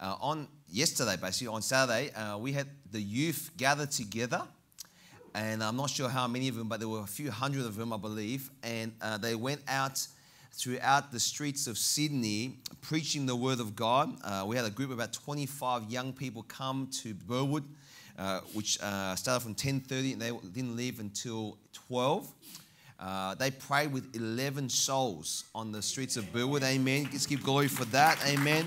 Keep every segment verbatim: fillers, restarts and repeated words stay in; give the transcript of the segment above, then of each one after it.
uh, on yesterday, basically on Saturday, uh, we had the youth gathered together. And I'm not sure how many of them, but there were a few hundred of them, I believe. And uh, they went out throughout the streets of Sydney preaching the Word of God. Uh, we had a group of about twenty-five young people come to Burwood, uh, which uh, started from ten thirty and they didn't leave until twelve. Uh, they prayed with eleven souls on the streets of Burwood. Amen. Let's give glory for that. Amen.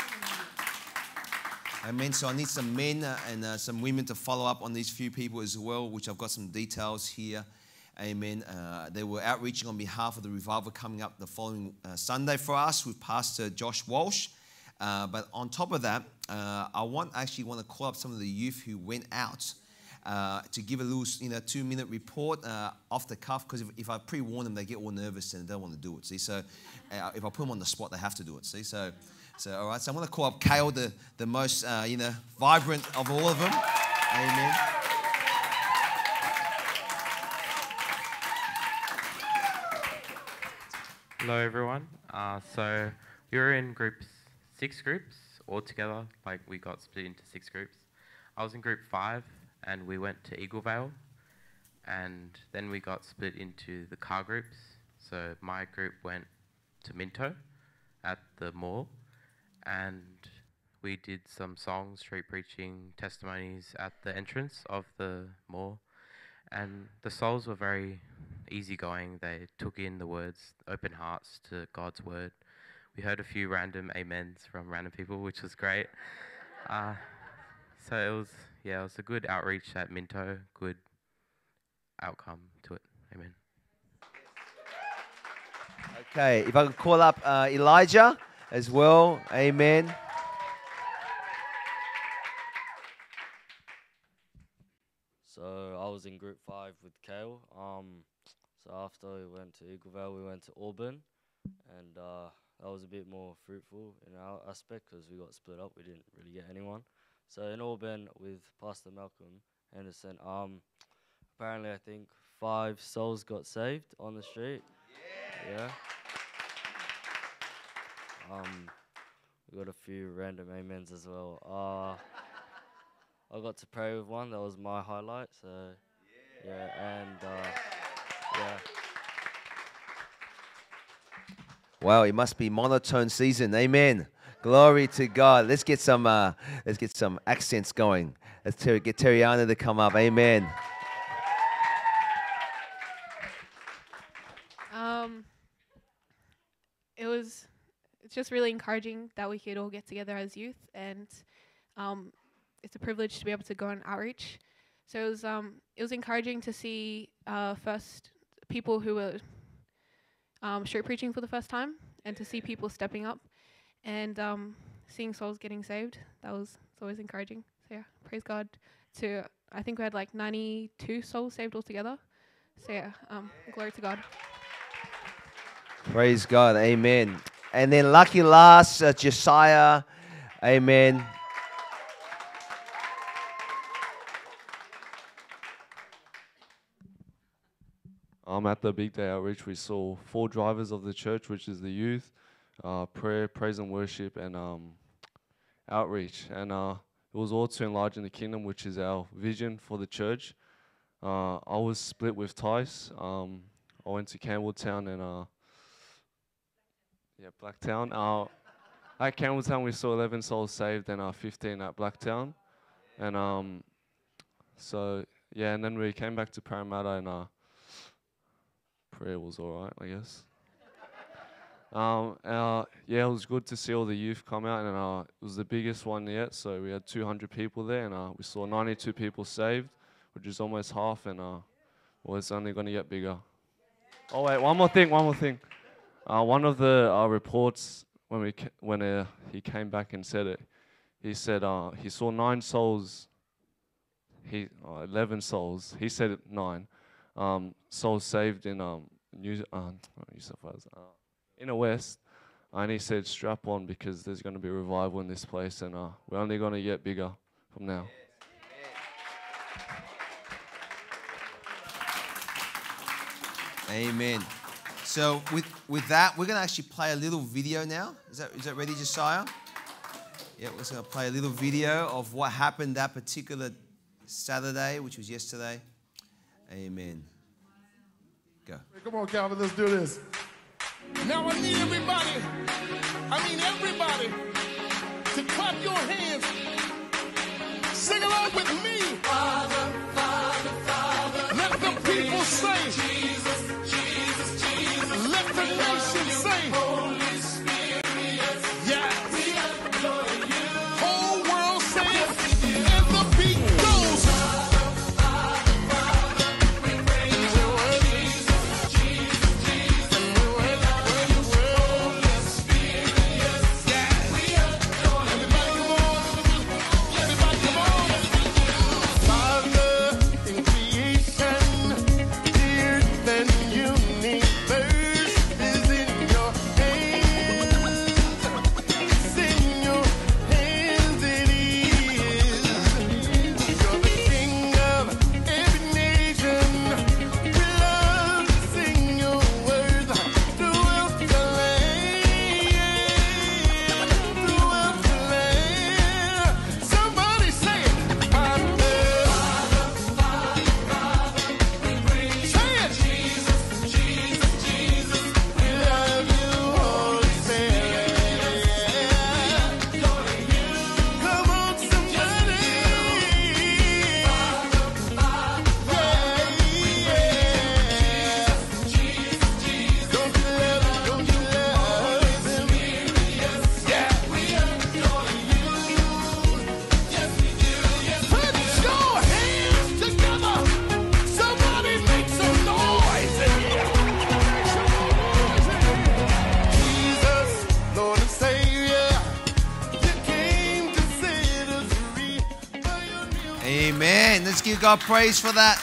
Amen. So I need some men uh, and uh, some women to follow up on these few people as well, which I've got some details here. Amen. Uh, they were outreaching on behalf of the revival coming up the following uh, Sunday for us with Pastor Josh Walsh. Uh, but on top of that, uh, I want actually want to call up some of the youth who went out uh, to give a little, you know, two-minute report uh, off the cuff. Because if, if I pre-warn them, they get all nervous and they don't want to do it. See, so uh, if I put them on the spot, they have to do it. See, so. So, all right, so I'm going to call up Kale, the, the most, uh, you know, vibrant of all of them. Amen. Hello, everyone. Uh, so we were in groups, six groups all together. Like, we got split into six groups. I was in group five, and we went to Eaglevale. And then we got split into the car groups. So my group went to Minto at the mall. And we did some songs, street preaching, testimonies at the entrance of the mall. And the souls were very easygoing. They took in the words, open hearts to God's word. We heard a few random amens from random people, which was great. Uh, so it was, yeah, it was a good outreach at Minto, good outcome to it. Amen. Okay, if I could call up uh, Elijah as well. Amen. So I was in group five with Kale. Um, so after we went to Eaglevale, we went to Auburn, and uh, that was a bit more fruitful in our aspect because we got split up. We didn't really get anyone. So in Auburn with Pastor Malcolm Henderson, um, apparently I think five souls got saved on the street. Yeah. yeah. Um, we got a few random amens as well. Uh, I got to pray with one. That was my highlight. So, yeah, yeah and uh, yeah. Wow, it must be monotone season. Amen. Glory to God. Let's get some. Uh, let's get some accents going. Let's ter- get Terriana to come up. Amen. Um, it was. It's just really encouraging that we could all get together as youth, and um, it's a privilege to be able to go on outreach. So it was um, it was encouraging to see uh, first people who were um, street preaching for the first time, and to see people stepping up, and um, seeing souls getting saved. That was it's always encouraging. So yeah, praise God. To I think we had like ninety-two souls saved altogether. So yeah, um, glory to God. Praise God. Amen. And then lucky last, uh, Josiah. Amen. Um, at the Big Day Outreach, we saw four drivers of the church, which is the youth, uh, prayer, praise and worship, and um, outreach. And uh, it was all to enlarge in the kingdom, which is our vision for the church. Uh, I was split with Tice. Um, I went to Campbelltown and uh, yeah, Blacktown. Uh, at Campbelltown, we saw eleven souls saved and uh, fifteen at Blacktown. And um, so, yeah, and then we came back to Parramatta and uh, prayer was all right, I guess. um, uh, yeah, it was good to see all the youth come out, and uh, it was the biggest one yet. So we had two hundred people there, and uh, we saw ninety-two people saved, which is almost half, and uh, well, it's only going to get bigger. Oh wait, one more thing, one more thing. Uh, one of the uh, reports when we ca- when uh, he came back and said it, he said uh, he saw nine souls. He uh, eleven souls. He said it, nine um, souls saved in um, New uh, New South Wales, uh, in the West, and he said strap on because there's going to be revival in this place, and uh, we're only going to get bigger from now. Amen. So with with that, we're going to actually play a little video now. Is that is that ready, Josiah? Yeah, we're just going to play a little video of what happened that particular Saturday, which was yesterday. Amen. Go. Come on, Calvin, let's do this. Now I need everybody, I mean everybody, to clap your hands. Sing along with me. Father, Father, Father. Let the people say, Jesus, Jesus, Jesus. Let the nation say, Holy Spirit. Yes. We adore you. Whole world say it. And the beat goes. Father, Father, Father. We praise you. Jesus, Jesus, Jesus. We adore you. Holy Spirit. Yes. We adore you. Everybody come on. Everybody come on. Father in creation, dear than universe is in your hands. It's in your hands it is. You're the King of every nation. We love to sing your words throughout the land. Throughout the land. Somebody say it. Father. Say it. Jesus, Jesus, Jesus. We love you, Holy Spirit. Come on, somebody. Don't you love him? Don't you love him? Yeah. We adore you. Yes, we do. Put your hands together. Somebody make some noise in here. Jesus, Lord and Savior, you came to set us free by your new. Amen. Let's give God praise for that.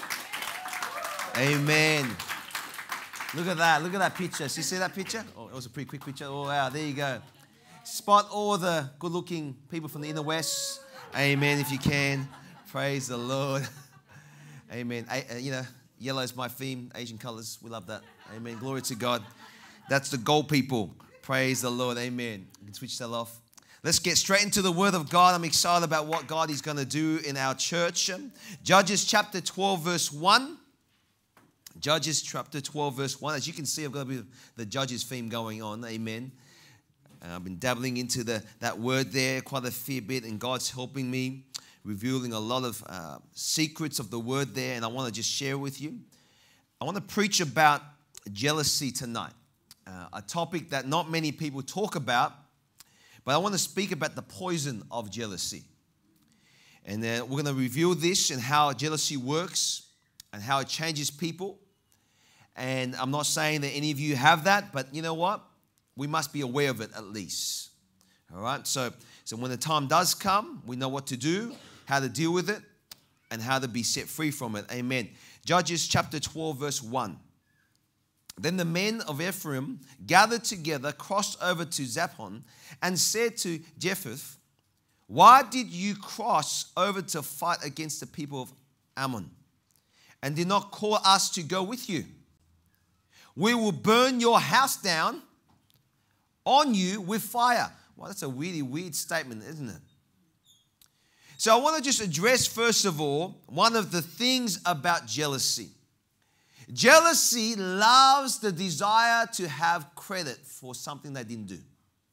Amen. Look at that. Look at that picture. So you see that picture? Oh, it was a pretty quick picture. Oh, wow. There you go. Spot all the good-looking people from the inner west. Amen, if you can. Praise the Lord. Amen. A- uh, you know, yellow is my theme. Asian colors. We love that. Amen. Glory to God. That's the gold people. Praise the Lord. Amen. You can switch that off. Let's get straight into the Word of God. I'm excited about what God is going to do in our church. Judges chapter twelve, verse one. Judges chapter twelve, verse one. As you can see, I've got a bit of the Judges theme going on. Amen. Uh, I've been dabbling into the that word there quite a fair bit, and God's helping me, revealing a lot of uh, secrets of the word there, and I want to just share with you. I want to preach about jealousy tonight, uh, a topic that not many people talk about, but I want to speak about the poison of jealousy. And then we're going to reveal this and how jealousy works and how it changes people. And I'm not saying that any of you have that, but you know what? We must be aware of it at least. All right? So, so when the time does come, we know what to do, how to deal with it, and how to be set free from it. Amen. Judges chapter twelve, verse one. Then the men of Ephraim gathered together, crossed over to Zaphon, and said to Jephthah, "Why did you cross over to fight against the people of Ammon, and did not call us to go with you? We will burn your house down on you with fire." Well, that's a really weird statement, isn't it? So I want to just address, first of all, one of the things about jealousy. Jealousy loves the desire to have credit for something they didn't do.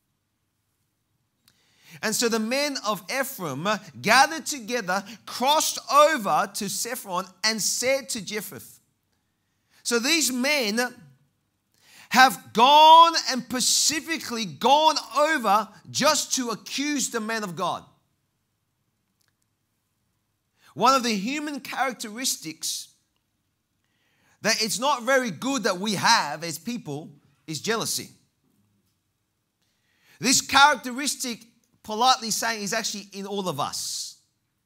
And so the men of Ephraim gathered together, crossed over to Zephon, and said to Jephthah. So these men have gone and specifically gone over just to accuse the man of God. One of the human characteristics that it's not very good that we have as people is jealousy. This characteristic, politely saying, is actually in all of us.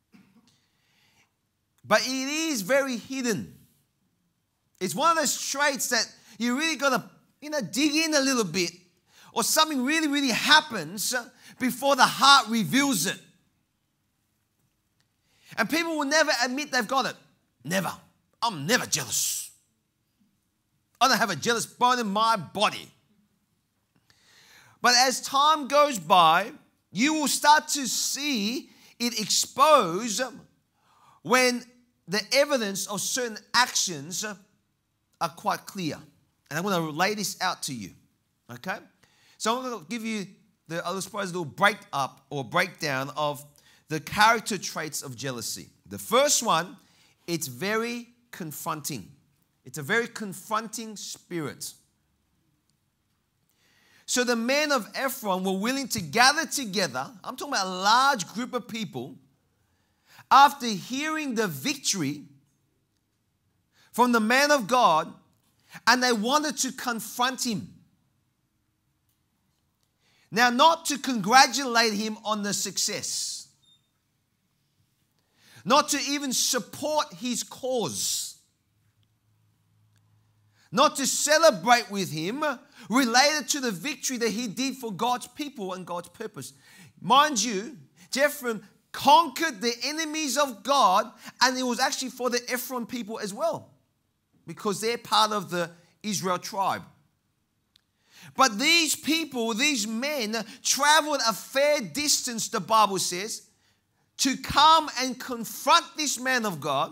But it is very hidden. It's one of those traits that you really got to, you know, dig in a little bit, or something really, really happens before the heart reveals it. And people will never admit they've got it. Never. I'm never jealous. I don't have a jealous bone in my body. But as time goes by, you will start to see it exposed when the evidence of certain actions are quite clear. And I'm going to lay this out to you. Okay? So I'm going to give you the, I suppose, a little break up or breakdown of the character traits of jealousy. The first one, it's very confronting. It's a very confronting spirit. So the men of Ephraim were willing to gather together. I'm talking about a large group of people. After hearing the victory from the man of God, and they wanted to confront him. Now, not to congratulate him on the success, not to even support his cause, not to celebrate with him related to the victory that he did for God's people and God's purpose. Mind you, Ephraim conquered the enemies of God, and it was actually for the Ephraim people as well, because they're part of the Israel tribe. But these people, these men, traveled a fair distance, the Bible says, to come and confront this man of God.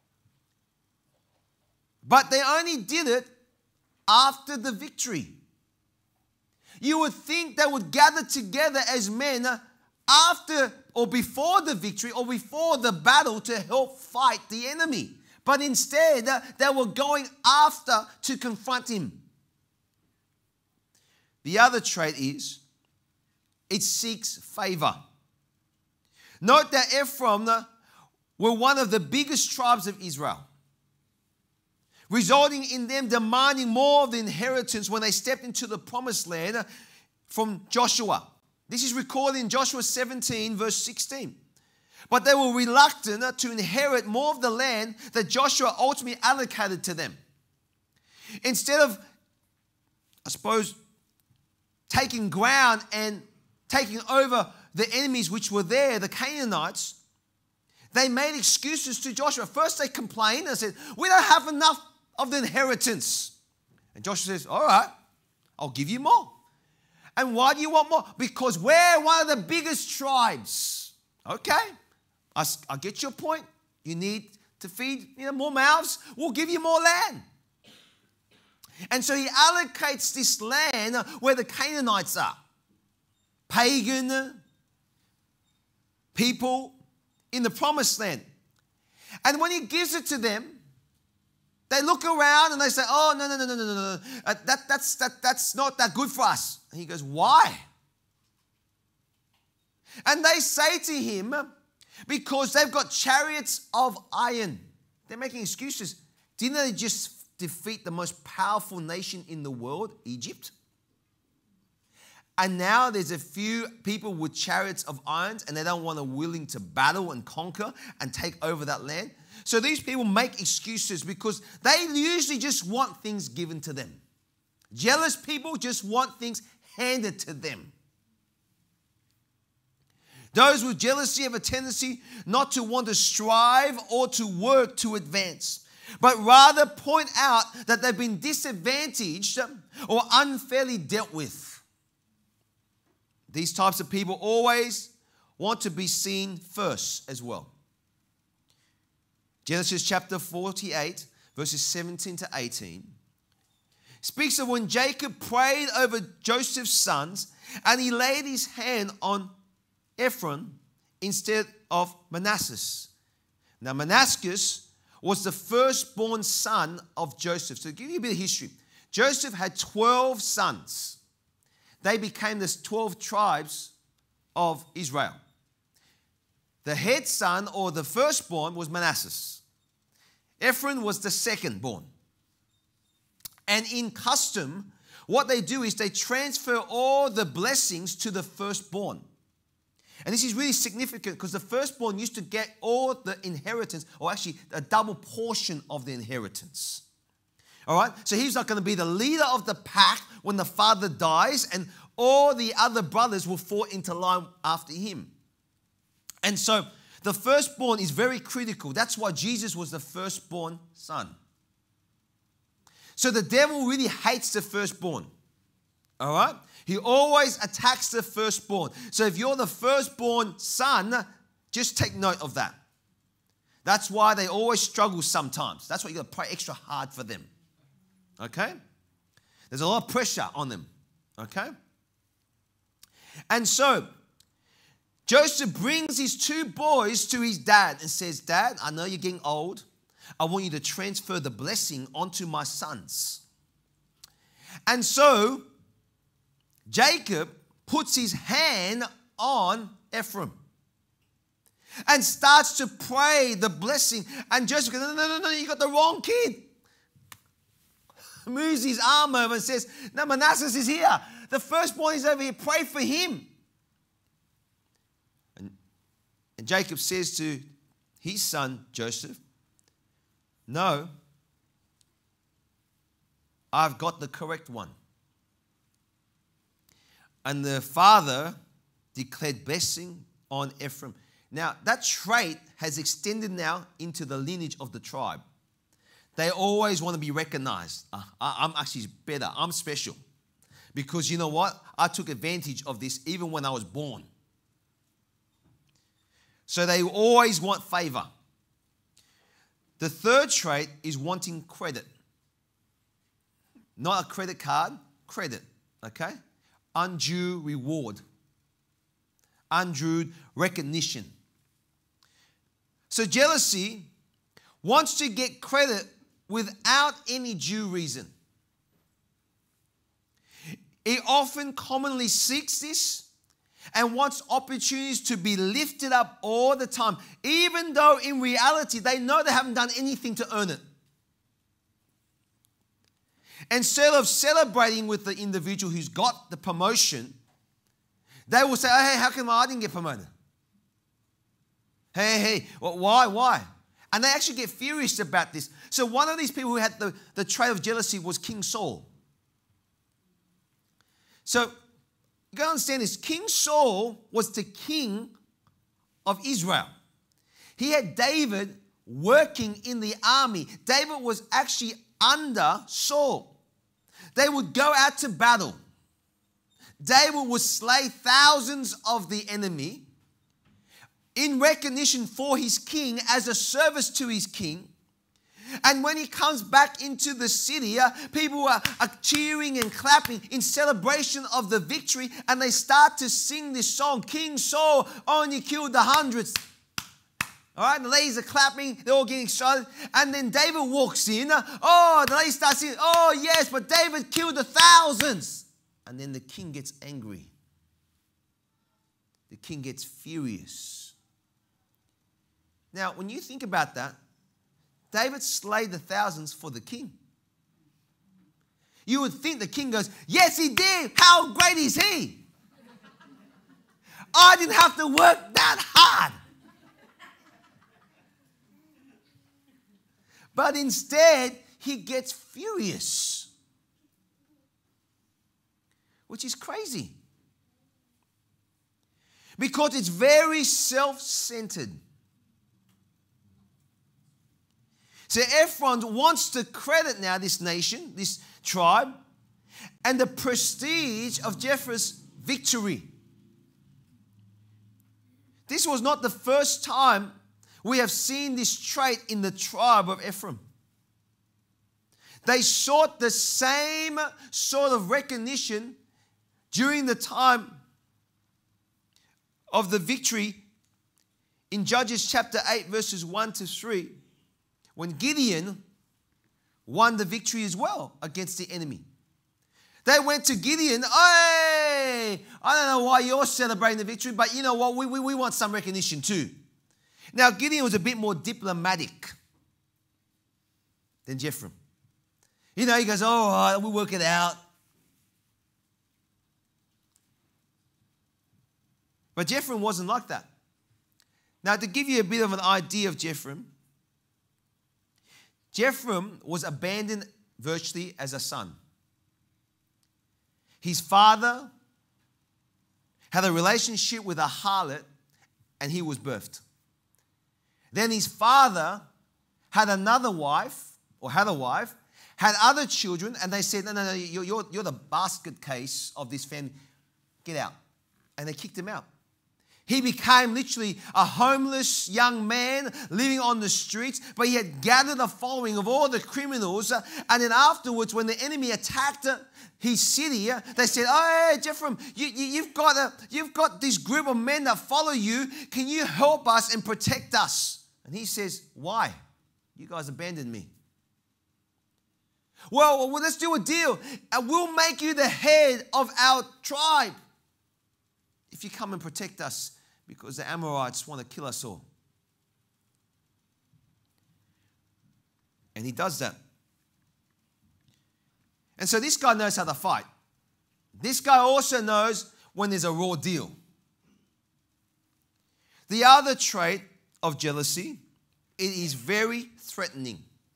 But they only did it after the victory. You would think they would gather together as men after or before the victory or before the battle to help fight the enemy. But instead, they were going after to confront him. The other trait is, it seeks favor. Note that Ephraim were one of the biggest tribes of Israel, resulting in them demanding more of the inheritance when they stepped into the promised land from Joshua. This is recorded in Joshua seventeen, verse sixteen. But they were reluctant to inherit more of the land that Joshua ultimately allocated to them. Instead of, I suppose, taking ground and taking over the enemies which were there, the Canaanites, they made excuses to Joshua. First they complained and said, we don't have enough of the inheritance. And Joshua says, all right, I'll give you more. And why do you want more? Because we're one of the biggest tribes. Okay, I, I get your point. You need to feed you know, more mouths. We'll give you more land. And so he allocates this land where the Canaanites are. Pagan people in the promised land. And when he gives it to them, they look around and they say, oh, no, no, no, no, no, no, no. Uh, that, that's, that, that's not that good for us. And he goes, why? And they say to him, because they've got chariots of iron. They're making excuses. Didn't they just defeat the most powerful nation in the world, Egypt? And now there's a few people with chariots of iron, and they don't want to willing to battle and conquer and take over that land. So these people make excuses because they usually just want things given to them. Jealous people just want things handed to them. Those with jealousy have a tendency not to want to strive or to work to advance, but rather point out that they've been disadvantaged or unfairly dealt with. These types of people always want to be seen first as well. Genesis chapter forty-eight, verses seventeen to eighteen, speaks of when Jacob prayed over Joseph's sons and he laid his hand on Ephraim instead of Manasseh. Now, Manasseh was the firstborn son of Joseph. So to give you a bit of history, Joseph had twelve sons. They became the twelve tribes of Israel. The head son, or the firstborn, was Manasseh. Ephraim was the secondborn. And in custom, what they do is they transfer all the blessings to the firstborn. And this is really significant because the firstborn used to get all the inheritance, or actually a double portion of the inheritance. All right? So he's not going to be the leader of the pack when the father dies, and all the other brothers will fall into line after him. And so the firstborn is very critical. That's why Jesus was the firstborn son. So the devil really hates the firstborn. All right? He always attacks the firstborn. So if you're the firstborn son, just take note of that. That's why they always struggle sometimes. That's why you got to pray extra hard for them. Okay? There's a lot of pressure on them. Okay? And so, Joseph brings his two boys to his dad and says, Dad, I know you're getting old. I want you to transfer the blessing onto my sons. And so, Jacob puts his hand on Ephraim and starts to pray the blessing. And Joseph goes, no, no, no, no, you got the wrong kid. Moves his arm over and says, no, Manasseh is here. The firstborn is over here. Pray for him. And, and Jacob says to his son, Joseph, no, I've got the correct one. And the father declared blessing on Ephraim. Now, that trait has extended now into the lineage of the tribe. They always want to be recognized. Uh, I, I'm actually better. I'm special. Because you know what? I took advantage of this even when I was born. So they always want favor. The third trait is wanting credit. Not a credit card, credit. Okay? Undue reward. Undue recognition. So jealousy wants to get credit without any due reason. It often commonly seeks this and wants opportunities to be lifted up all the time, even though in reality they know they haven't done anything to earn it. Instead of celebrating with the individual who's got the promotion, they will say, oh, hey, how come I didn't get promoted? Hey, hey, well, why, why? And they actually get furious about this. So one of these people who had the, the trait of jealousy was King Saul. So you got to understand this. King Saul was the king of Israel. He had David working in the army. David was actually under Saul. They would go out to battle. David would slay thousands of the enemy in recognition for his king, as a service to his king. And when he comes back into the city, uh, people are, are cheering and clapping in celebration of the victory, and they start to sing this song, King Saul only killed the hundreds. All right, the ladies are clapping, they're all getting excited, and then David walks in. Uh, oh, the ladies start singing, oh yes, but David killed the thousands. And then the king gets angry. The king gets furious. Now, when you think about that, David slayed the thousands for the king. You would think the king goes, yes, he did. How great is he? I didn't have to work that hard. But instead, he gets furious, which is crazy. Because it's very self-centered. So Ephraim wants to credit now this nation, this tribe, and the prestige of Jephthah's victory. This was not the first time we have seen this trait in the tribe of Ephraim. They sought the same sort of recognition during the time of the victory in Judges chapter eight, verses one to three. When Gideon won the victory as well against the enemy. They went to Gideon, hey, I don't know why you're celebrating the victory, but you know what, we, we, we want some recognition too. Now, Gideon was a bit more diplomatic than Jephthah. You know, he goes, oh, all right, we'll work it out. But Jephthah wasn't like that. Now, to give you a bit of an idea of Jephthah, Jephthah was abandoned virtually as a son. His father had a relationship with a harlot and he was birthed. Then his father had another wife, or had a wife, had other children, and they said, no, no, no, you're, you're, you're the basket case of this family. Get out. And they kicked him out. He became literally a homeless young man living on the streets, but he had gathered a following of all the criminals. And then afterwards, when the enemy attacked his city, they said, oh, hey, Jephram, you, you, you've, got a, you've got this group of men that follow you. Can you help us and protect us? And he says, why? You guys abandoned me. Well, well, let's do a deal. And we'll make you the head of our tribe if you come and protect us, because the Amorites want to kill us all. And he does that. And so this guy knows how to fight. This guy also knows when there's a raw deal. The other trait of jealousy, it is very threatening.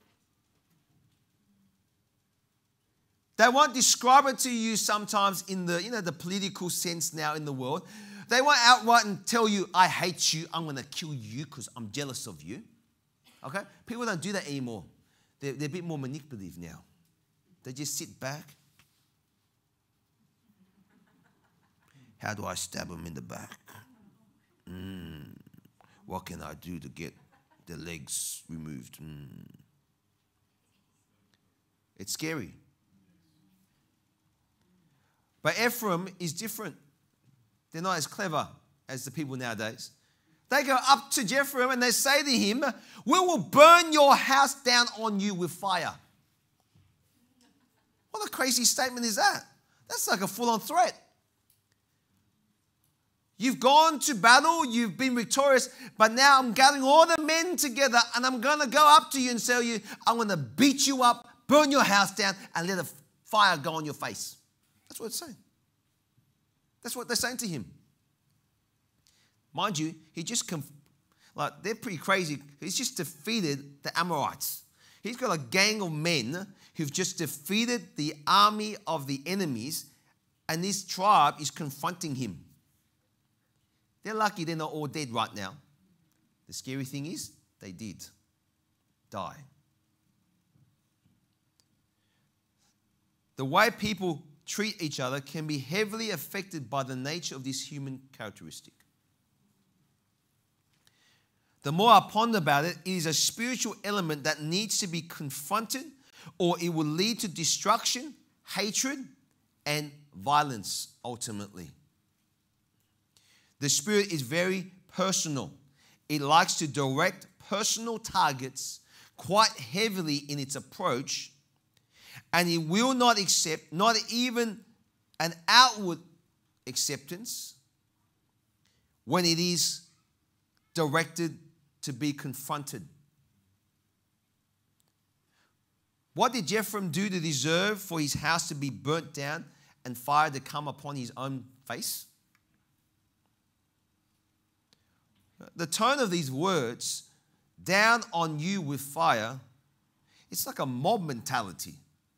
They won't describe it to you sometimes in the, you know, the political sense now in the world. They won't outright and tell you, I hate you, I'm going to kill you because I'm jealous of you. Okay? People don't do that anymore. They're, they're a bit more manipulative now. They just sit back. How do I stab them in the back? Mm. What can I do to get their legs removed? Mm. It's scary. But Ephraim is different. They're not as clever as the people nowadays. They go up to Jephram and they say to him, we will burn your house down on you with fire. What a crazy statement is that? That's like a full-on threat. You've gone to battle, you've been victorious, but now I'm gathering all the men together and I'm going to go up to you and tell you, I'm going to beat you up, burn your house down, and let a fire go on your face. That's what it's saying. That's what they're saying to him. Mind you, he just, conf- like, they're pretty crazy. He's just defeated the Amorites. He's got a gang of men who've just defeated the army of the enemies, and this tribe is confronting him. They're lucky they're not all dead right now. The scary thing is, they did die. The way people treat each other can be heavily affected by the nature of this human characteristic. The more I ponder about it, it is a spiritual element that needs to be confronted, or it will lead to destruction, hatred, and violence ultimately. The spirit is very personal. It likes to direct personal targets quite heavily in its approach, and it will not accept, not even an outward acceptance, when it is directed to be confronted. What did Jephram do to deserve for his house to be burnt down and fire to come upon his own face? The tone of these words, down on you with fire, it's like a mob mentality.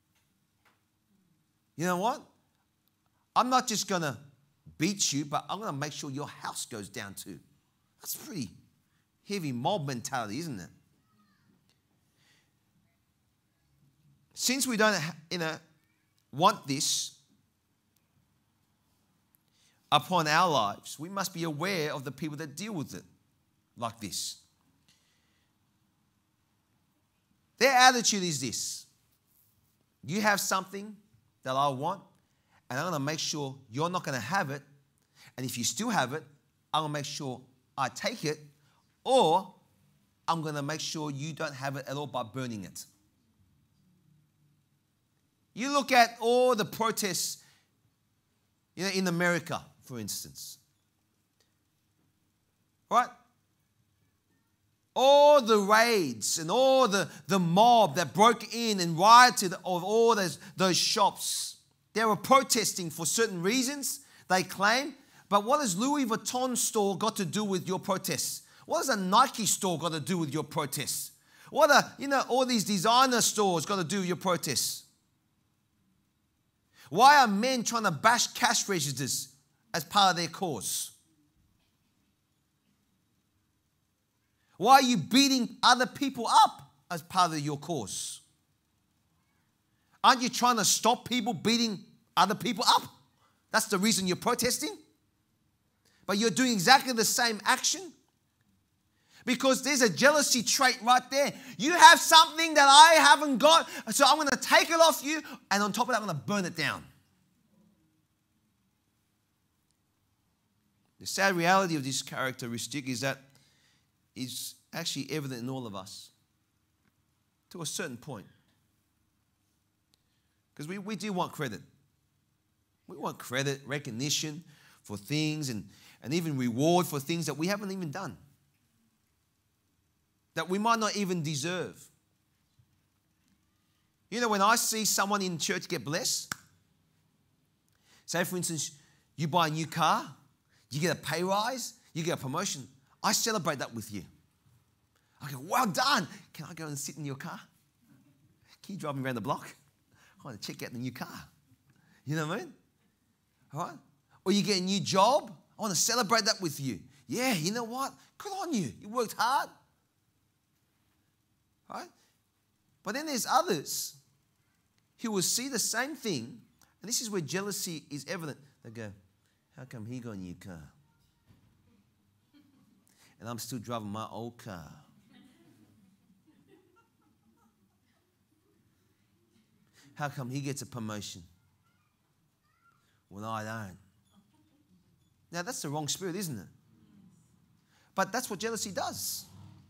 You know what? I'm not just going to beat you, but I'm going to make sure your house goes down too. That's pretty heavy mob mentality, isn't it? Since we don't, you know, want this upon our lives, we must be aware of the people that deal with it like this. Their attitude is this: you have something that I want, and I'm going to make sure you're not going to have it. And if you still have it, I'm going to make sure I take it, or I'm going to make sure you don't have it at all by burning it. You look at all the protests, you know, in America, for instance. Right? All the raids and all the, the mob that broke in and rioted of all those, those shops. They were protesting for certain reasons, they claim. But what has Louis Vuitton store got to do with your protests? What has a Nike store got to do with your protests? What are, you know, all these designer stores got to do with your protests? Why are men trying to bash cash registers as part of their cause? Why are you beating other people up as part of your cause? Aren't you trying to stop people beating other people up? That's the reason you're protesting. But you're doing exactly the same action. Because there's a jealousy trait right there. You have something that I haven't got, so I'm going to take it off you, and on top of that, I'm going to burn it down. The sad reality of this characteristic is that it's actually evident in all of us to a certain point. Because we, we do want credit. We want credit, recognition for things, and, and even reward for things that we haven't even done, that we might not even deserve. You know, when I see someone in church get blessed, say for instance, you buy a new car, you get a pay rise, you get a promotion, I celebrate that with you. I go, well done. Can I go and sit in your car? Can you drive me around the block? I want to check out the new car. You know what I mean? All right? Or you get a new job, I want to celebrate that with you. Yeah, you know what? Good on you. You worked hard. Right? But then there's others who will see the same thing, and this is where jealousy is evident. They go, how come he got a new car? And I'm still driving my old car. How come he gets a promotion when I don't? Now, that's the wrong spirit, isn't it? But that's what jealousy does.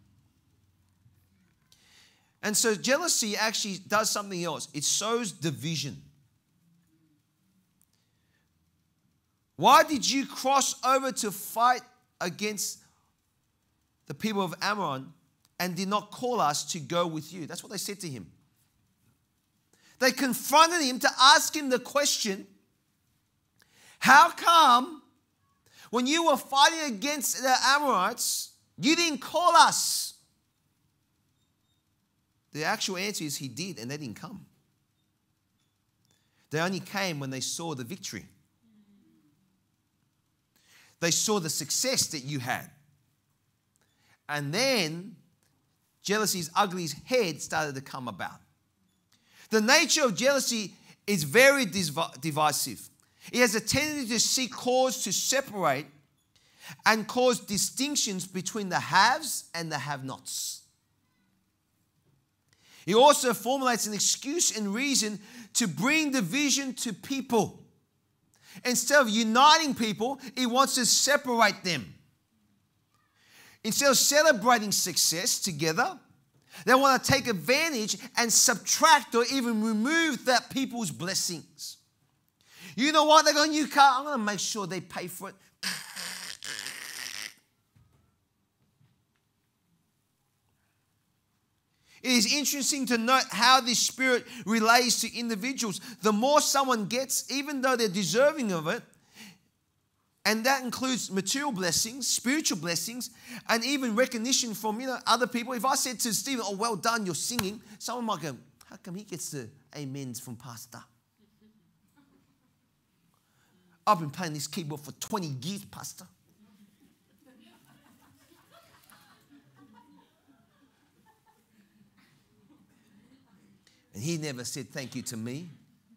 And so jealousy actually does something else. It sows division. Why did you cross over to fight against the people of Ammon and did not call us to go with you? That's what they said to him. They confronted him to ask him the question, how come when you were fighting against the Amorites, you didn't call us? The actual answer is he did, and they didn't come. They only came when they saw the victory. They saw the success that you had. And then jealousy's ugly head started to come about. The nature of jealousy is very divisive. It has a tendency to seek cause to separate and cause distinctions between the haves and the have-nots. He also formulates an excuse and reason to bring division to people. Instead of uniting people, he wants to separate them. Instead of celebrating success together, they want to take advantage and subtract or even remove that people's blessings. You know what? They got a new car. I'm going to make sure they pay for it. It is interesting to note how this spirit relates to individuals. The more someone gets, even though they're deserving of it, and that includes material blessings, spiritual blessings, and even recognition from, you know, other people. If I said to Stephen, oh, well done, you're singing, someone might go, how come he gets the amens from Pastor? I've been playing this keyboard for twenty years, Pastor. And he never said thank you to me.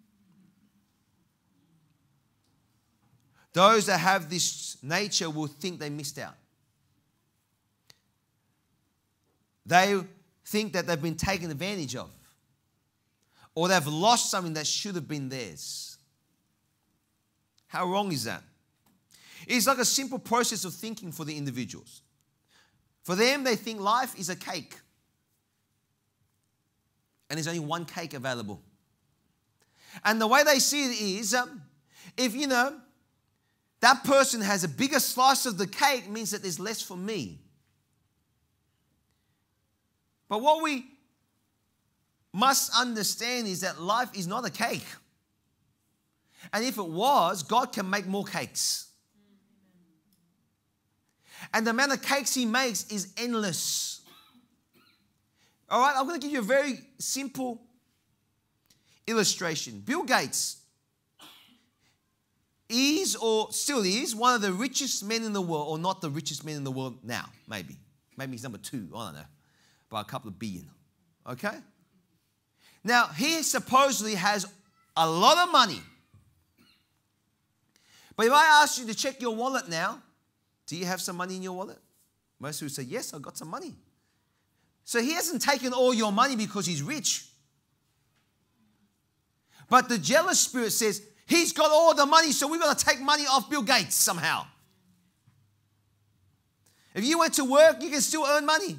Those that have this nature will think they missed out. They think that they've been taken advantage of, or they've lost something that should have been theirs. How wrong is that? It's like a simple process of thinking for the individuals. For them, they think life is a cake. And there's only one cake available. And the way they see it is, um, if, you know, that person has a bigger slice of the cake, means that there's less for me. But what we must understand is that life is not a cake. And if it was, God can make more cakes. And the amount of cakes he makes is endless. All right, I'm going to give you a very simple illustration. Bill Gates is, or still is, one of the richest men in the world, or not the richest man in the world now, maybe. Maybe he's number two, I don't know, by a couple of billion. Okay? Now, he supposedly has a lot of money. But if I ask you to check your wallet now, do you have some money in your wallet? Most people say, yes, I've got some money. So he hasn't taken all your money because he's rich. But the jealous spirit says, he's got all the money, so we've got to take money off Bill Gates somehow. If you went to work, you can still earn money.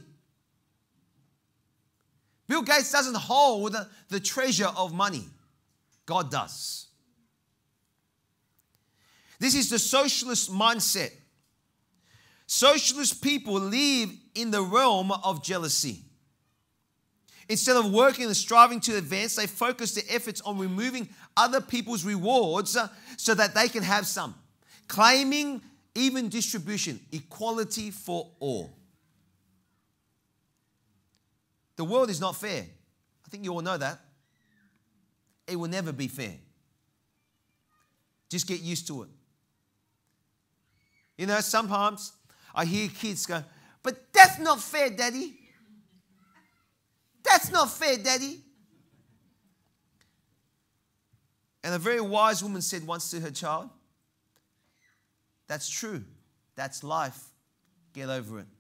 Bill Gates doesn't hold the, the treasure of money. God does. This is the socialist mindset. Socialist people live in the realm of jealousy. Instead of working and striving to advance, they focus their efforts on removing other people's rewards uh, so that they can have some. Claiming even distribution, equality for all. The world is not fair. I think you all know that. It will never be fair. Just get used to it. You know, sometimes I hear kids go, but that's not fair, Daddy. That's not fair, Daddy. And a very wise woman said once to her child, that's true. That's life. Get over it.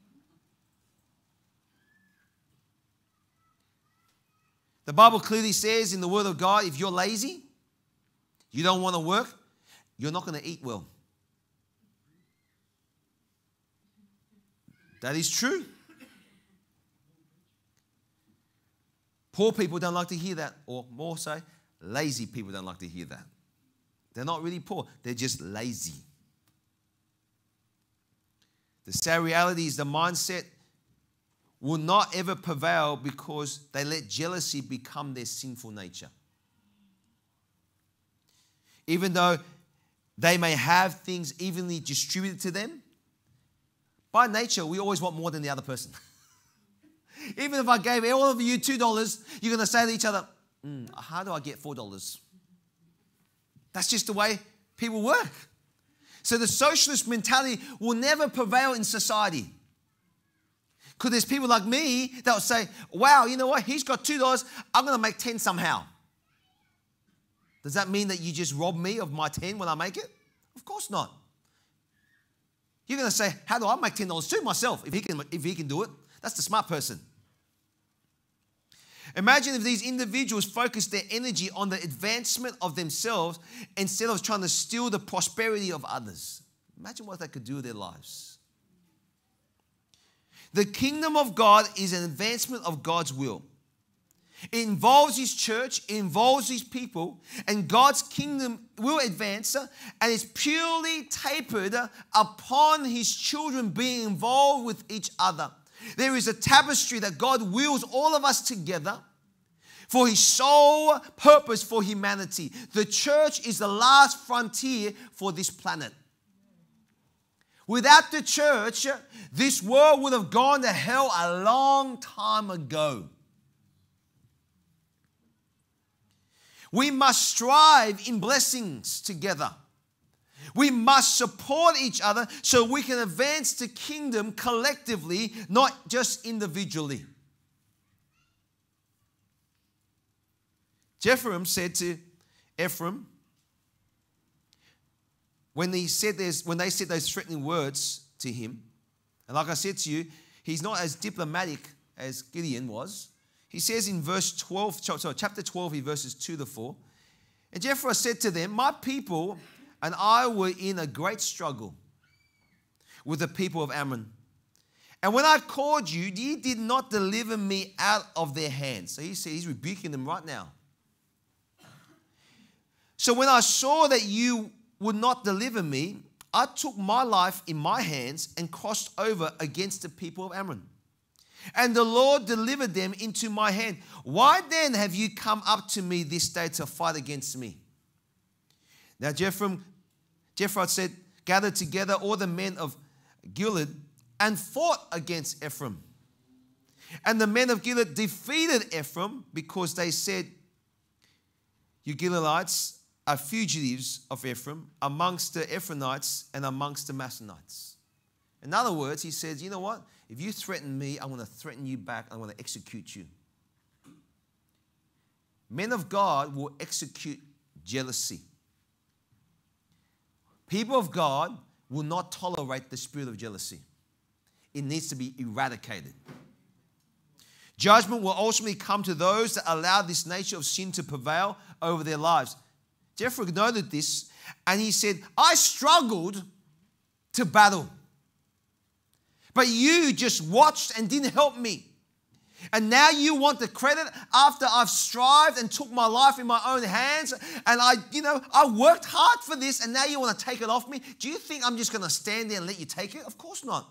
The Bible clearly says in the Word of God, if you're lazy, you don't want to work, you're not going to eat well. That is true. Poor people don't like to hear that, or more so, lazy people don't like to hear that. They're not really poor, they're just lazy. The sad reality is the mindset will not ever prevail because they let jealousy become their sinful nature. Even though they may have things evenly distributed to them, by nature, we always want more than the other person. Even if I gave all of you two dollars, you're going to say to each other, mm, how do I get four dollars? That's just the way people work. So the socialist mentality will never prevail in society. Because there's people like me that will say, wow, you know what? He's got two dollars. I'm going to make ten somehow. Does that mean that you just rob me of my ten when I make it? Of course not. You're going to say, how do I make ten dollars too myself if he can, if he can do it? That's the smart person. Imagine if these individuals focused their energy on the advancement of themselves instead of trying to steal the prosperity of others. Imagine what they could do with their lives. The kingdom of God is an advancement of God's will. It involves His church, it involves His people, and God's kingdom will advance and is purely tapered upon His children being involved with each other. There is a tapestry that God wills all of us together for His sole purpose for humanity. The church is the last frontier for this planet. Without the church, this world would have gone to hell a long time ago. We must strive in blessings together. We must support each other so we can advance the kingdom collectively, not just individually. Jephthah said to Ephraim, when he said this, when they said those threatening words to him, and like I said to you, he's not as diplomatic as Gideon was. He says in verse twelve, sorry, chapter twelve, verses two to four, and Jephthah said to them, my people and I were in a great struggle with the people of Ammon. And when I called you, you did not deliver me out of their hands. So he said, he's rebuking them right now. So when I saw that you would not deliver me, I took my life in my hands and crossed over against the people of Ammon. And the Lord delivered them into my hand. Why then have you come up to me this day to fight against me? Now Jephthah, Jephthah said, gathered together all the men of Gilead and fought against Ephraim. And the men of Gilead defeated Ephraim because they said, you Gileadites are fugitives of Ephraim amongst the Ephraimites and amongst the Manassites. In other words, he says, you know what? If you threaten me, I'm going to threaten you back. I'm going to execute you. men of God will execute jealousy. People of God will not tolerate the spirit of jealousy. It needs to be eradicated. Judgment will ultimately come to those that allow this nature of sin to prevail over their lives. Jeffrey noted this, and he said, I struggled to battle, but you just watched and didn't help me. And now you want the credit after I've strived and took my life in my own hands. And I, you know, I worked hard for this, and now you want to take it off me? Do you think I'm just going to stand there and let you take it? Of course not.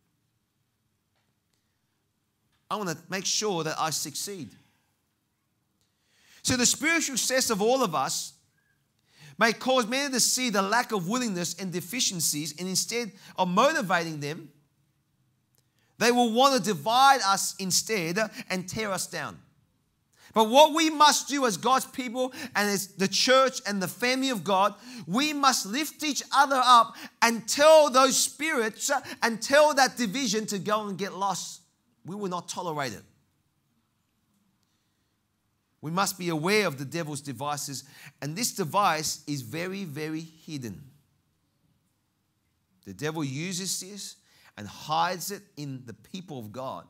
I want to make sure that I succeed. So the spiritual success of all of us may cause many to see the lack of willingness and deficiencies, and instead of motivating them, they will want to divide us instead and tear us down. But what we must do as God's people and as the church and the family of God, we must lift each other up and tell those spirits and tell that division to go and get lost. We will not tolerate it. We must be aware of the devil's devices, and this device is very, very hidden. The devil uses this and hides it in the people of God.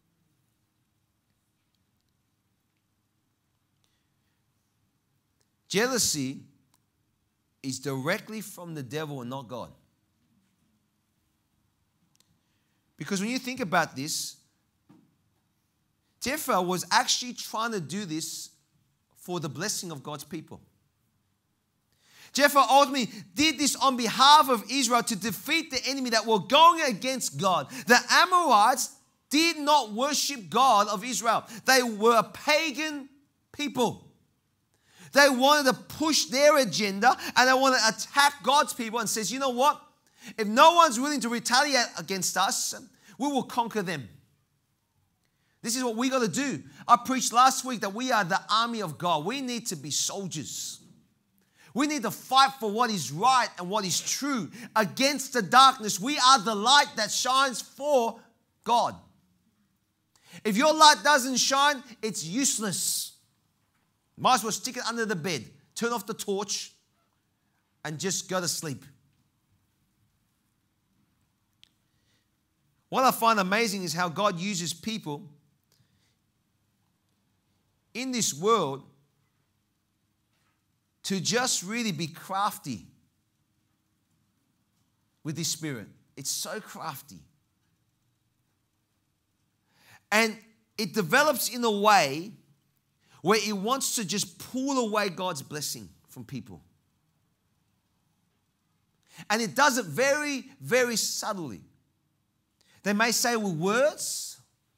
Jealousy is directly from the devil and not God. Because when you think about this, Jephthah was actually trying to do this for the blessing of God's people. Jephthah ultimately did this on behalf of Israel to defeat the enemy that were going against God. The Amorites did not worship God of Israel. They were a pagan people. They wanted to push their agenda and they wanted to attack God's people, and says, you know what? If no one's willing to retaliate against us, we will conquer them. This is what we got to do. I preached last week that we are the army of God. We need to be soldiers. We need to fight for what is right and what is true against the darkness. We are the light that shines for God. If your light doesn't shine, it's useless. Might as well stick it under the bed, turn off the torch, and just go to sleep. What I find amazing is how God uses people in this world to just really be crafty with His Spirit. It's so crafty. And it develops in a way where it wants to just pull away God's blessing from people. And it does it very, very subtly. They may say with words.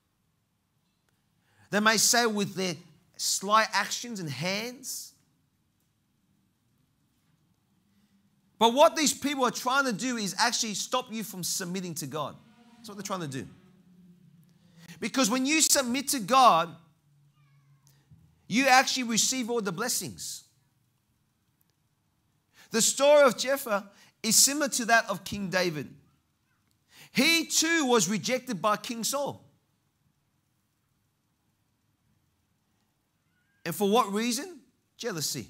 They may say with their slight actions and hands. But what these people are trying to do is actually stop you from submitting to God. That's what they're trying to do. Because when you submit to God, you actually receive all the blessings. The story of Jephthah is similar to that of King David. He too was rejected by King Saul. And for what reason? Jealousy.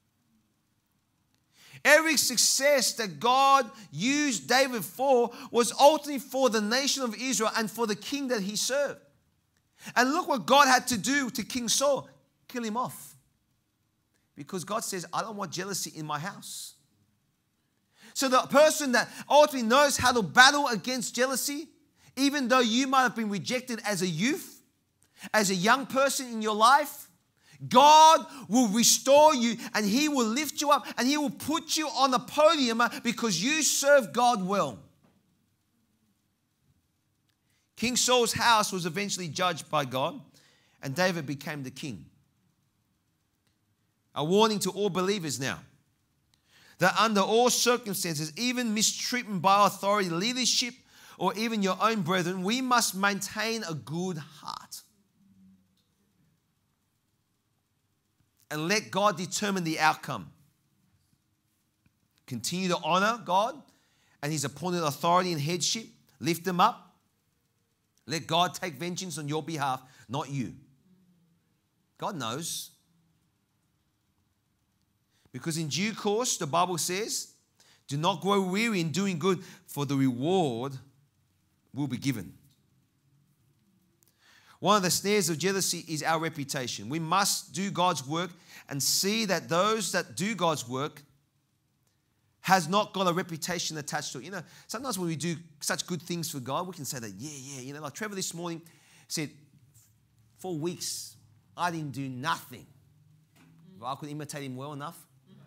Every success that God used David for was ultimately for the nation of Israel and for the king that he served. And look what God had to do to King Saul. Kill him off. Because God says, I don't want jealousy in my house. So the person that ultimately knows how to battle against jealousy, even though you might have been rejected as a youth, as a young person in your life, God will restore you and He will lift you up and He will put you on the podium because you serve God well. King Saul's house was eventually judged by God and David became the king. A warning to all believers now, that under all circumstances, even mistreatment by authority, leadership, or even your own brethren, we must maintain a good heart. And let God determine the outcome. Continue to honor God and His appointed authority and headship. Lift them up. Let God take vengeance on your behalf, not you. God knows. Because in due course, the Bible says, do not grow weary in doing good, for the reward will be given. One of the snares of jealousy is our reputation. We must do God's work and see that those that do God's work has not got a reputation attached to it. You know, sometimes when we do such good things for God, we can say that, yeah, yeah. You know, like Trevor this morning said, for weeks, I didn't do nothing. If I could imitate him well enough.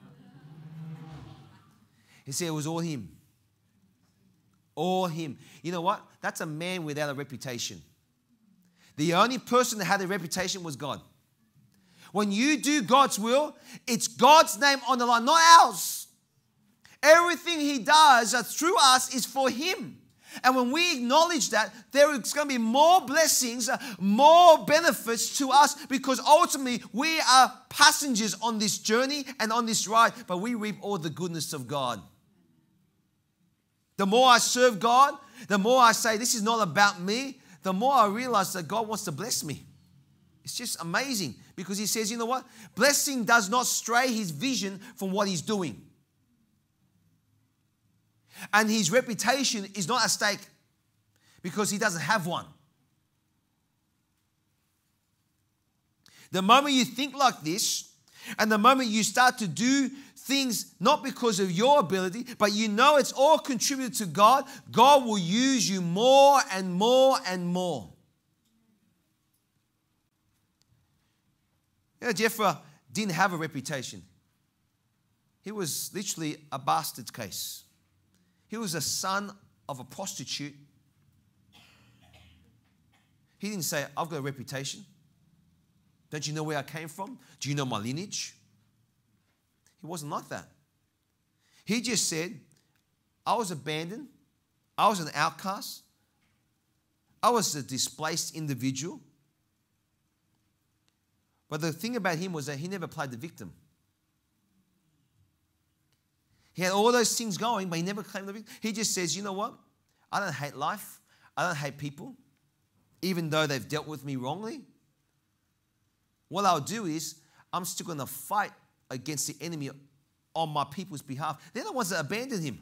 He said it was all him. All him. You know what? That's a man without a reputation. The only person that had a reputation was God. When you do God's will, it's God's name on the line, not ours. Everything he does through us is for him. And when we acknowledge that, there is going to be more blessings, more benefits to us, because ultimately we are passengers on this journey and on this ride, but we reap all the goodness of God. The more I serve God, the more I say, this is not about me, the more I realize that God wants to bless me. It's just amazing, because he says, you know what? Blessing does not stray his vision from what he's doing. And his reputation is not at stake because he doesn't have one. The moment you think like this, and the moment you start to do things not because of your ability, but you know it's all contributed to God, God will use you more and more and more. You know, Jephthah didn't have a reputation. He was literally a bastard case. He was a son of a prostitute. He didn't say, I've got a reputation. Don't you know where I came from? Do you know my lineage? He wasn't like that. He just said, I was abandoned. I was an outcast. I was a displaced individual. But the thing about him was that he never played the victim. He had all those things going, but he never claimed the victim. He just says, you know what? I don't hate life. I don't hate people, even though they've dealt with me wrongly. What I'll do is, I'm still going to fight against the enemy on my people's behalf. They're the ones that abandoned him.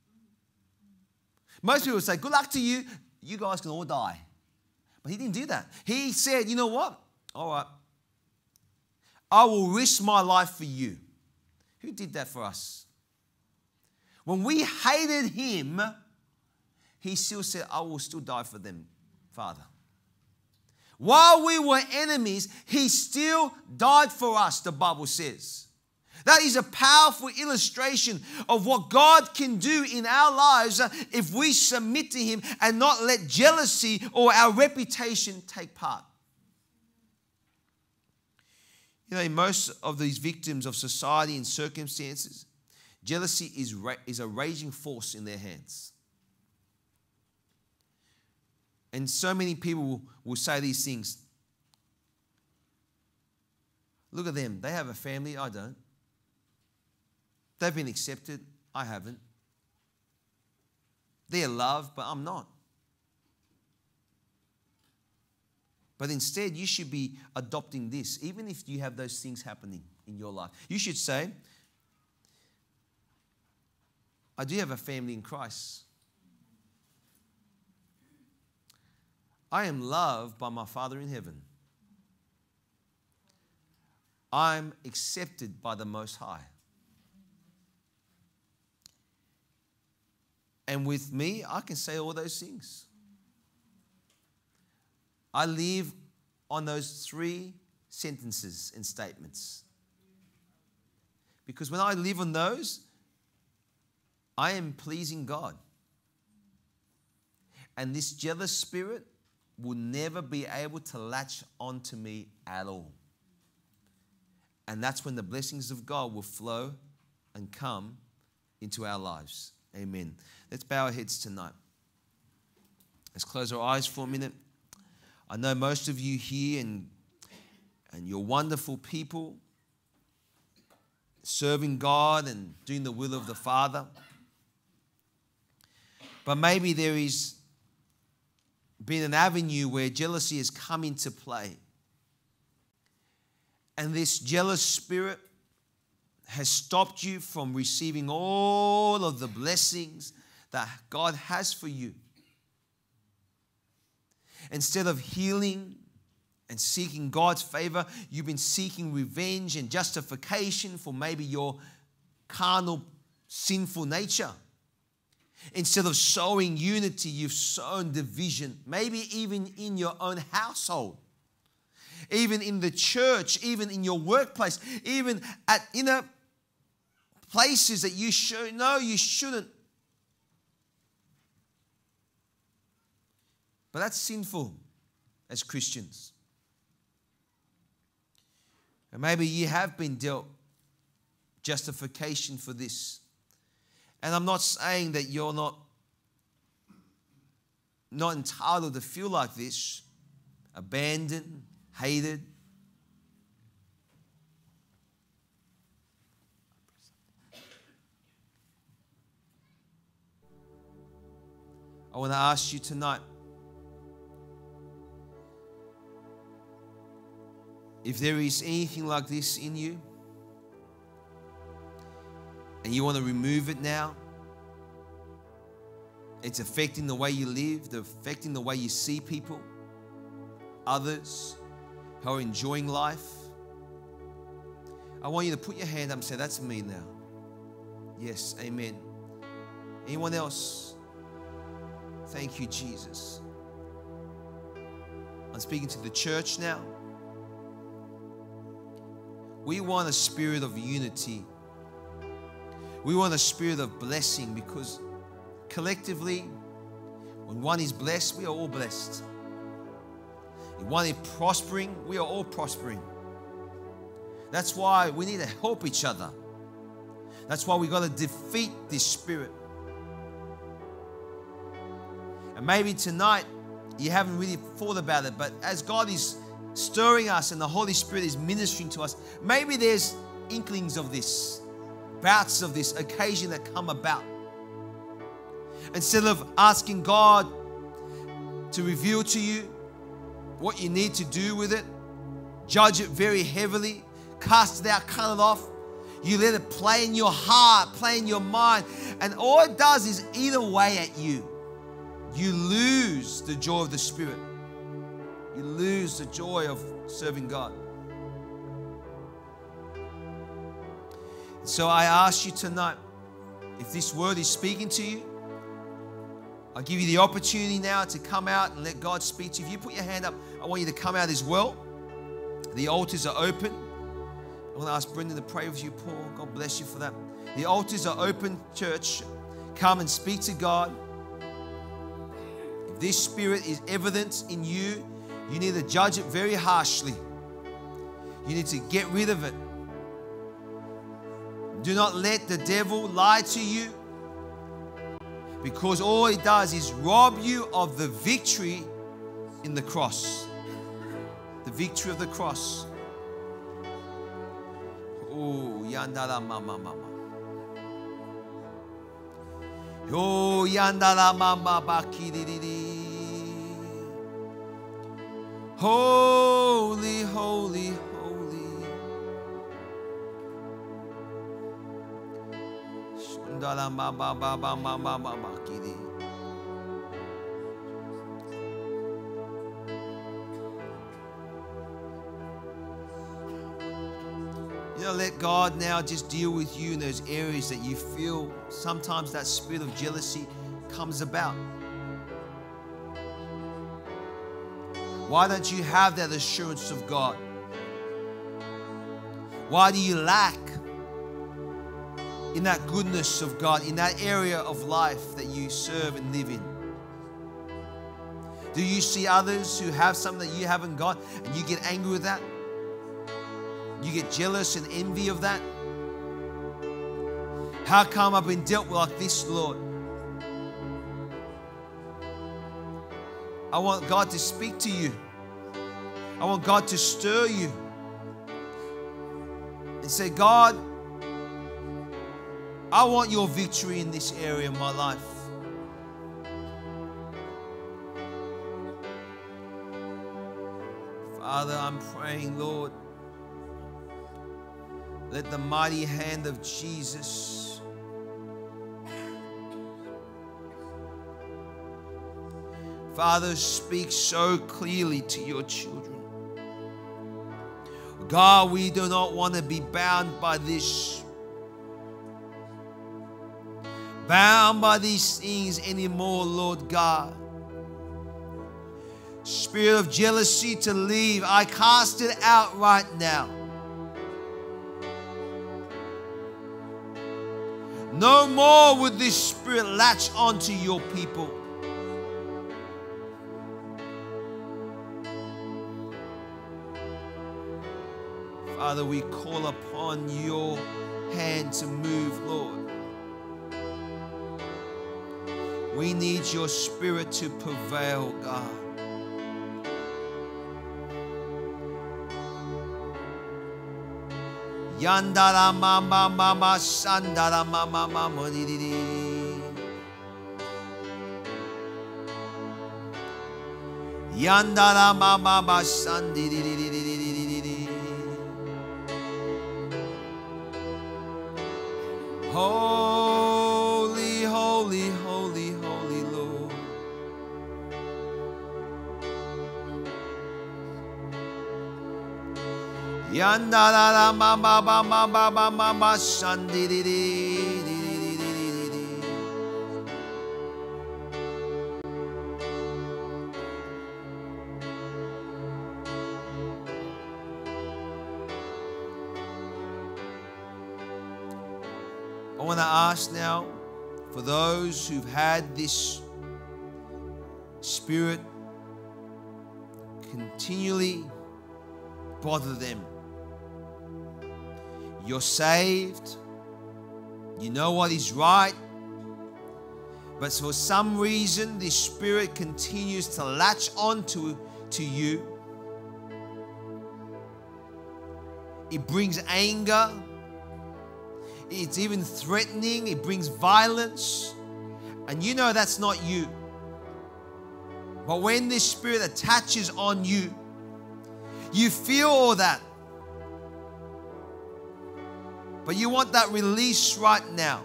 Most people say, good luck to you. You guys can all die. But he didn't do that. He said, you know what? All right. I will risk my life for you. Who did that for us? When we hated him, he still said, I will still die for them, Father. While we were enemies, he still died for us, the Bible says. That is a powerful illustration of what God can do in our lives if we submit to him and not let jealousy or our reputation take part. You know, in most of these victims of society and circumstances, jealousy is, ra- is a raging force in their hands. And so many people will, will say these things. Look at them. They have a family. I don't. They've been accepted. I haven't. They're loved, but I'm not. But instead, you should be adopting this, even if you have those things happening in your life. You should say, I do have a family in Christ. I am loved by my Father in heaven. I'm accepted by the Most High. And with me, I can say all those things. I live on those three sentences and statements. Because when I live on those, I am pleasing God. And this jealous spirit will never be able to latch onto me at all. And that's when the blessings of God will flow and come into our lives. Amen. Let's bow our heads tonight. Let's close our eyes for a minute. I know most of you here, and, and you're wonderful people, serving God and doing the will of the Father. But maybe there is been an avenue where jealousy has come into play. And this jealous spirit has stopped you from receiving all of the blessings that God has for you. Instead of healing and seeking God's favor, you've been seeking revenge and justification for maybe your carnal, sinful nature. Instead of sowing unity, you've sown division, maybe even in your own household, even in the church, even in your workplace, even at inner places that you should know you shouldn't. But that's sinful as Christians. And maybe you have been dealt justification for this. And I'm not saying that you're not, not entitled to feel like this, abandoned, hated. I want to ask you tonight, if there is anything like this in you, and you want to remove it now, it's affecting the way you live, it's affecting the way you see people, others who are enjoying life, I want you to put your hand up and say, that's me now. Yes, amen. Anyone else? Thank you, Jesus. I'm speaking to the church now. We want a spirit of unity. We want a spirit of blessing, because collectively, when one is blessed, we are all blessed. If one is prospering, we are all prospering. That's why we need to help each other. That's why we got to defeat this spirit. And maybe tonight you haven't really thought about it, but as God is stirring us and the Holy Spirit is ministering to us, maybe there's inklings of this, bouts of this occasion that come about. Instead of asking God to reveal to you what you need to do with it, judge it very heavily, cast it out, cut it off, you let it play in your heart, play in your mind, and all it does is eat away at you. You lose the joy of the Spirit. You lose the joy of serving God. So I ask you tonight, if this word is speaking to you, I give you the opportunity now to come out and let God speak to you. If you put your hand up, I want you to come out as well. The altars are open. I want to ask Brendan to pray with you, Paul. God bless you for that. The altars are open, church. Come and speak to God. If this spirit is evident in you, you need to judge it very harshly. You need to get rid of it. Do not let the devil lie to you, because all he does is rob you of the victory in the cross. The victory of the cross. Oh, yandala mama mama. Oh, yandala mama bakididi. Holy, holy, holy. Shundala mama mama mama mama kidi. You know, let God now just deal with you in those areas that you feel sometimes that spirit of jealousy comes about. Why don't you have that assurance of God? Why do you lack in that goodness of God, in that area of life that you serve and live in? Do you see others who have something that you haven't got and you get angry with that? You get jealous and envy of that? How come I've been dealt with like this, Lord? I want God to speak to you. I want God to stir you. And say, God, I want your victory in this area of my life. Father, I'm praying, Lord, Let the mighty hand of Jesus Father, speak so clearly to your children. God, we do not want to be bound by this, bound by these things anymore, Lord God. Spirit of jealousy to leave, I cast it out right now. No more would this spirit latch onto your people. Father, we call upon your hand to move, Lord. We need your spirit to prevail, God. Yandara mama mama sandara mama mama di di di. Yandara mama mama sandi di di di di di di di. Holy, holy, holy, holy Lord. Yandara mama mama mama mama sandi di di di di di di di. I want to ask now for those who've had this spirit continually bother them. You're saved, you know what is right, but for some reason this spirit continues to latch onto to you. It brings anger. It's even threatening. It brings violence. And you know that's not you. But when this spirit attaches on you, you feel all that. But you want that release right now.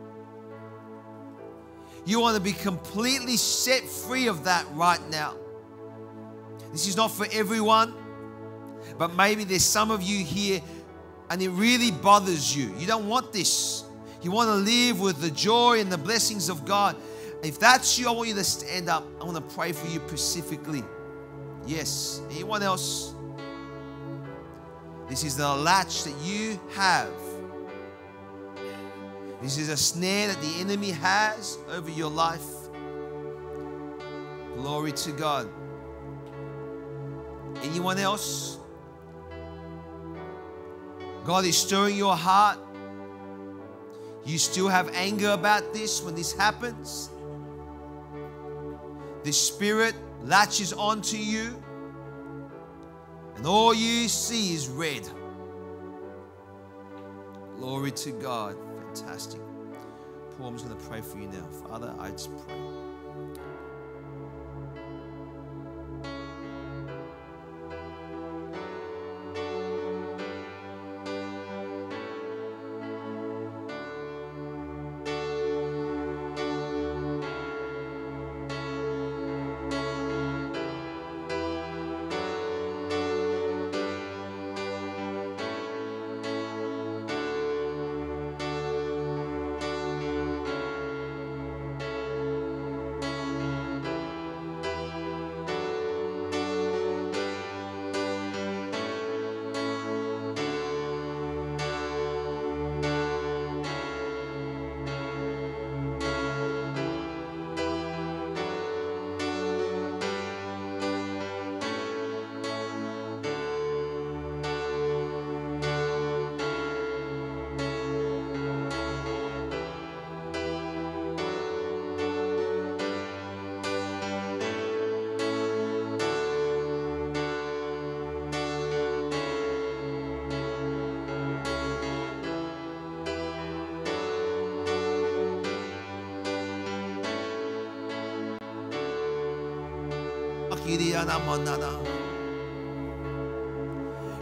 You want to be completely set free of that right now. This is not for everyone, but maybe there's some of you here and it really bothers you. You don't want this. You want to live with the joy and the blessings of God. If that's you, I want you to stand up. I want to pray for you specifically. Yes. Anyone else? This is the latch that you have. This is a snare that the enemy has over your life. Glory to God. Anyone else? God is stirring your heart. You still have anger about this when this happens. The spirit latches onto you, and all you see is red. Glory to God. Fantastic. Paul, I'm just going to pray for you now. Father, I just pray.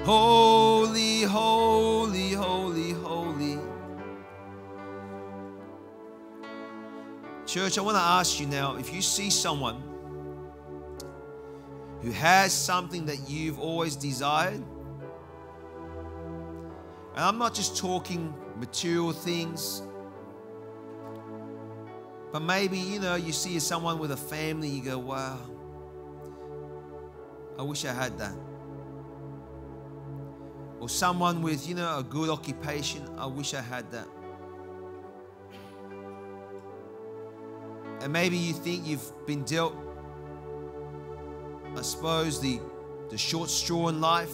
Holy, holy, holy, holy. Church, I want to ask you now, if you see someone who has something that you've always desired, and I'm not just talking material things, but maybe, you know, you see someone with a family, you go, wow, I wish I had that. Or someone with, you know, a good occupation, I wish I had that. And maybe you think you've been dealt, I suppose, the, the short straw in life.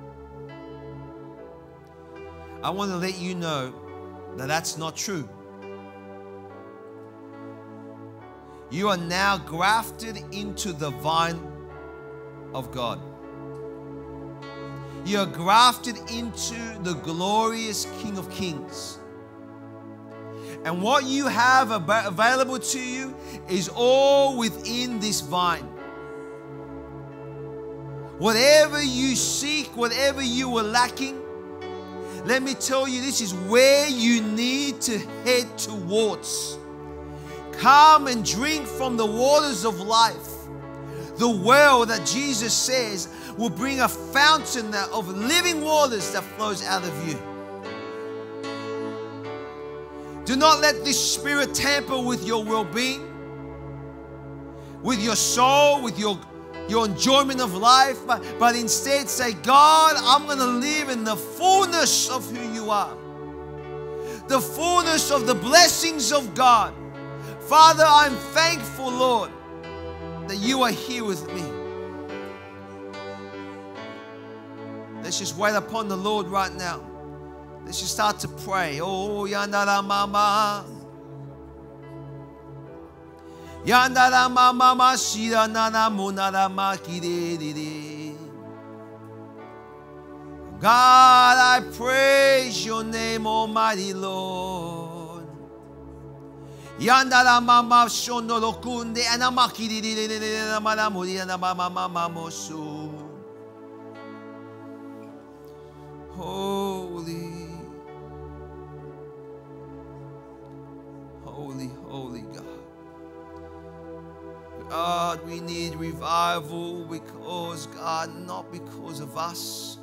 I want to let you know that that's not true. You are now grafted into the vine of God. You are grafted into the glorious King of Kings. And what you have ab- available to you is all within this vine. Whatever you seek, whatever you were lacking, let me tell you, this is where you need to head towards. Come and drink from the waters of life. The well that Jesus says will bring a fountain of living waters that flows out of you. Do not let this spirit tamper with your well-being, with your soul, with your, your enjoyment of life, but, but instead say, God, I'm going to live in the fullness of who you are. The fullness of the blessings of God. Father, I'm thankful, Lord, that you are here with me. Let's just wait upon the Lord right now. Let's just start to pray. Oh, yandara mama. Yandara mama shira nana munara makiriri. God, I praise your name, Almighty Lord. Yandara mama shondolokunde anamakiriri namamuri namamama mosu. Holy. Holy, holy God. God, we need revival because, God, not because of us.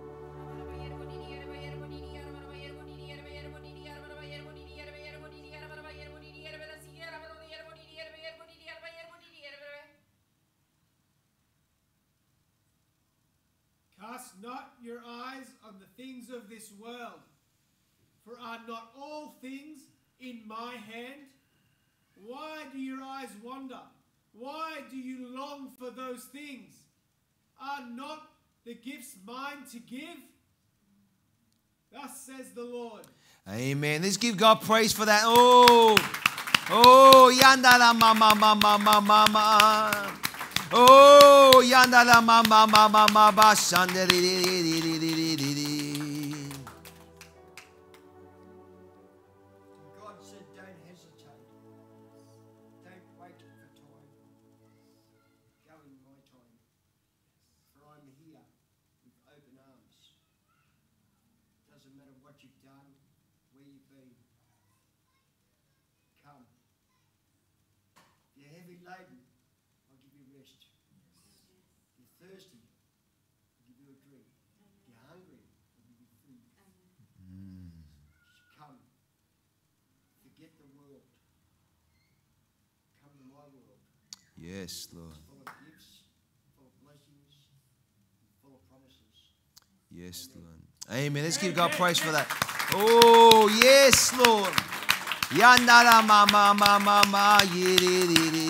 Cast not your eyes on the things of this world, for are not all things in my hand? Why do your eyes wander? Why do you long for those things? Are not the gifts mine to give? Thus says the Lord. Amen. Let's give God praise for that. Oh, oh, yandala mama mama mama mama. Oh, yandala mama mama mama shandere. Laden, I'll give you rest. You're thirsty, I'll give you a drink. You're hungry, I'll give you food. Mm. Come, forget the world. Come to my world. Yes, Lord. It's full of gifts, full of blessings, full of promises. Yes, Lord. Amen. Let's give God praise for that. Oh, yes, Lord. Yandara mama mama mama yiri.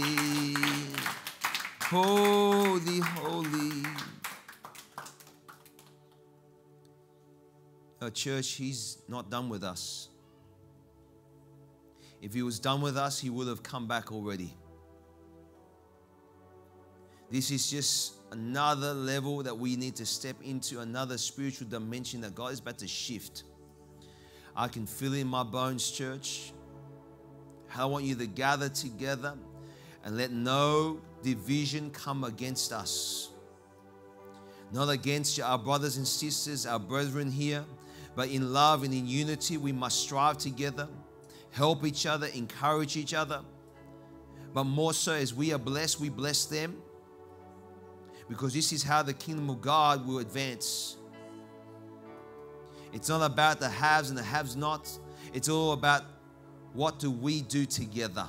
Holy, holy. Our church, he's not done with us. If he was done with us, he would have come back already. This is just another level that we need to step into, another spiritual dimension that God is about to shift. I can feel it in my bones, church. I want you to gather together and let no division come against us. not against our brothers and sisters, our brethren here, but in love and in unity, we must strive together, help each other, encourage each other. But more so, as we are blessed, we bless them, because this is how the kingdom of God will advance. It's not about the haves and the have-nots. It's all about what do we do together.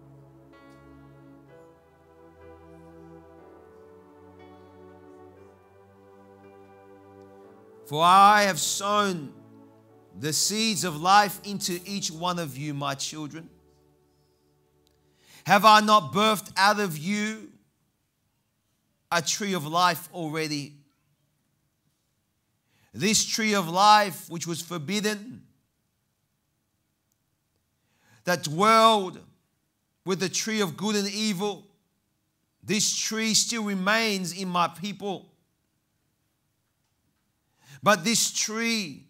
For I have sown the seeds of life into each one of you, my children. Have I not birthed out of you a tree of life already? This tree of life, which was forbidden, that dwelled with the tree of good and evil, this tree still remains in my people. But this tree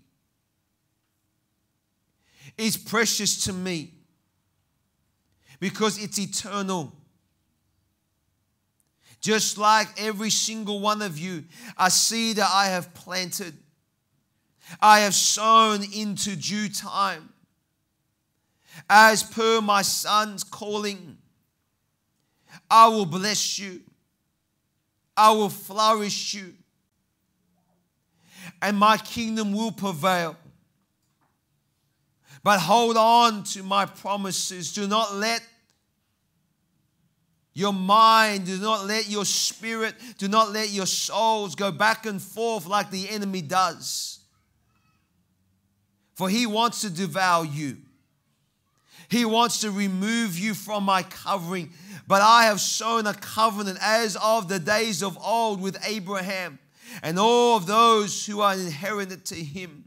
is precious to me because it's eternal. Just like every single one of you, a seed that I have planted, I have sown into due time, as per my Son's calling. I will bless you. I will flourish you. And my kingdom will prevail. But hold on to my promises. Do not let your mind, do not let your spirit, do not let your souls go back and forth like the enemy does. For he wants to devour you. He wants to remove you from my covering. But I have sown a covenant as of the days of old with Abraham and all of those who are inherited to him.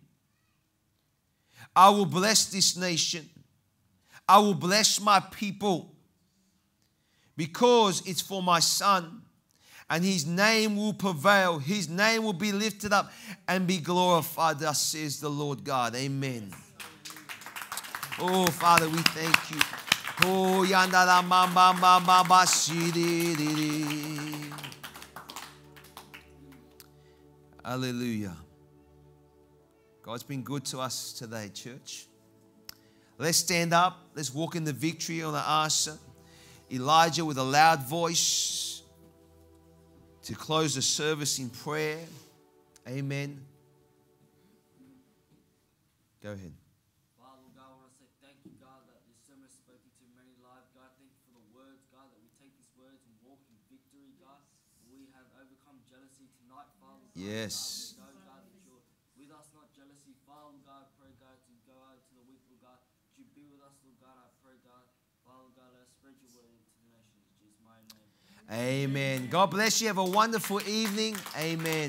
I will bless this nation. I will bless my people, because it's for my Son, and his name will prevail. His name will be lifted up and be glorified, thus says the Lord God. Amen. Oh, Father, we thank you. Oh, yandala mama mama basiri. Hallelujah. God's been good to us today, church. Let's stand up. Let's walk in the victory on the Asa. Elijah with a loud voice to close the service in prayer. Amen. Go ahead. Father, God, I want to say thank you, God, that this sermon has spoken to many lives. God, thank you for the words, God, that we take these words and walk in victory, God. We have overcome jealousy tonight, Father. God, Yes. God, we know, God, that you're with us, not jealousy. Father, God, I pray, God, to go out to the weak, Lord God. That you be with us, Lord God, I pray, God. Father, God, let us spread your word into the nations. In Jesus' mighty name. Amen. God bless you. Have a wonderful evening. Amen.